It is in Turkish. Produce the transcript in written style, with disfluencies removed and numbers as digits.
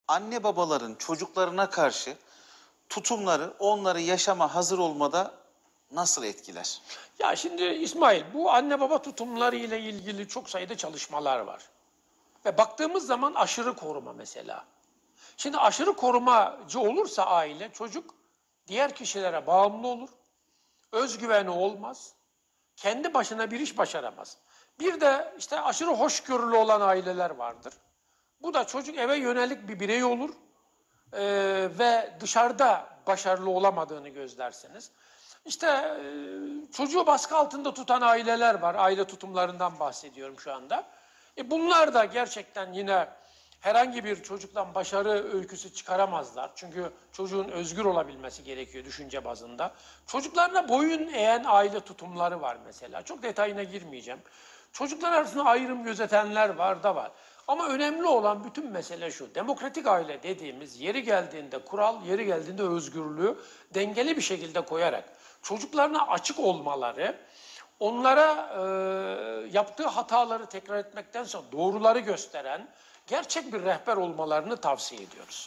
anne babaların çocuklarına karşı tutumları onları yaşama hazır olmada nasıl etkiler? Ya şimdi İsmail, bu anne baba tutumları ile ilgili çok sayıda çalışmalar var. Ve baktığımız zaman aşırı koruma mesela. Şimdi aşırı korumacı olursa aile, çocuk diğer kişilere bağımlı olur, özgüveni olmaz, kendi başına bir iş başaramaz. Bir de işte aşırı hoşgörülü olan aileler vardır. Bu da çocuk eve yönelik bir birey olur ve dışarıda başarılı olamadığını gözlersiniz. İşte çocuğu baskı altında tutan aileler var. Aile tutumlarından bahsediyorum şu anda. Bunlar da gerçekten yine herhangi bir çocuktan başarı öyküsü çıkaramazlar. Çünkü çocuğun özgür olabilmesi gerekiyor düşünce bazında. Çocuklarına boyun eğen aile tutumları var mesela. Çok detayına girmeyeceğim. Çocuklar arasında ayrım gözetenler var da var. Ama önemli olan bütün mesele şu. Demokratik aile dediğimiz yeri geldiğinde kural, yeri geldiğinde özgürlüğü dengeli bir şekilde koyarak çocuklarına açık olmaları, onlara yaptığı hataları tekrar etmektense doğruları gösteren gerçek bir rehber olmalarını tavsiye ediyoruz.